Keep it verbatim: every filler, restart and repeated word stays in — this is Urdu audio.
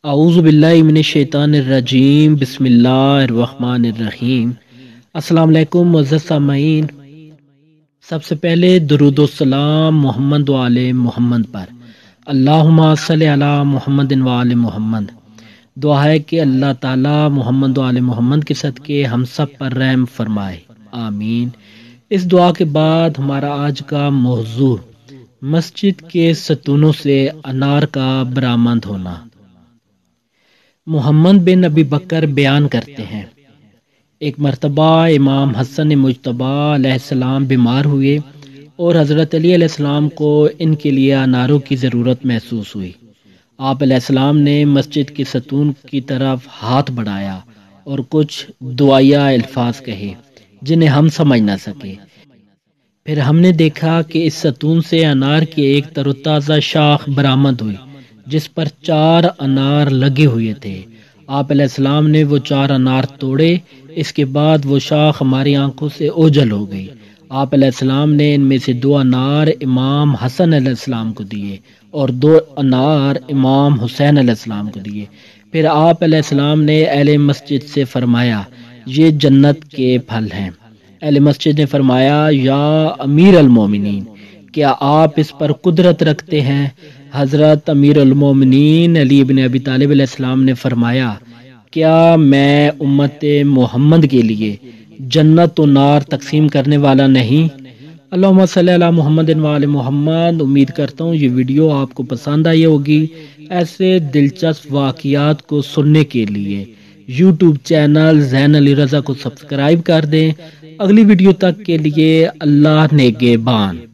اعوذ باللہ من الشیطان الرجیم، بسم اللہ الرحمن الرحیم۔ السلام علیکم معزز سامعین، سب سے پہلے درود و سلام محمد و آل محمد پر، اللہم صلی علی محمد و آل محمد۔ دعا ہے کہ اللہ تعالی محمد و آل محمد کے صدقے ہم سب پر رحم فرمائے، آمین۔ اس دعا کے بعد ہمارا آج کا موضوع مسجد کے ستونوں سے انار کا برآمد ہونا۔ محمد بن ابی بکر بیان کرتے ہیں، ایک مرتبہ امام حسن مجتبی علیہ السلام بیمار ہوئے اور حضرت علی علیہ السلام کو ان کے لیے اناروں کی ضرورت محسوس ہوئی۔ آپ علیہ السلام نے مسجد کے ستون کی طرف ہاتھ بڑھایا اور کچھ دعائیہ الفاظ کہے جنہیں ہم سمجھ نہ سکے۔ پھر ہم نے دیکھا کہ اس ستون سے انار کی ایک تر و تازہ شاخ برآمد ہوئی جس پر چار انار لگے ہوئے تھے۔ آپ علیہ السلام نے وہ چار انار توڑے، اس کے بعد وہ شاخ ہماری آنکھوں سے اوجھل ہو گئی۔ آپ علیہ السلام نے ان میں سے دو انار امام حسن علیہ السلام کو دیے اور دو انار امام حسین علیہ السلام کو دیے۔ پھر آپ علیہ السلام نے اہل مسجد سے فرمایا، یہ جنت کے پھل ہیں۔ اہل مسجد نے فرمایا، یا امیر المومنین، کیا آپ اس پر قدرت رکھتے ہیں؟ حضرت امیر المومنین علی بن ابی طالب علیہ السلام نے فرمایا، کیا میں امت محمد کے لیے جنت و نار تقسیم کرنے والا نہیں؟ اللہم صلی علی محمد و آل محمد۔ امید کرتا ہوں یہ ویڈیو آپ کو پسند آئی ہوگی۔ ایسے دلچسپ واقعات کو سننے کے لیے یوٹیوب چینل زین علی رضا کو سبسکرائب کر دیں۔ اگلی ویڈیو تک کے لیے اللہ نگہبان۔